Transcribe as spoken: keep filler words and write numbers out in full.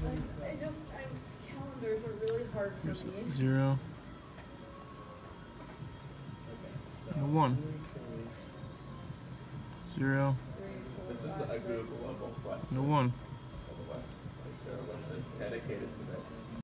I just, I, calendars are really hard for Here's me. zero. No one. Zero. Three, This four, is five, a six. Google level question. No one. By the way, like there are websites dedicated to this.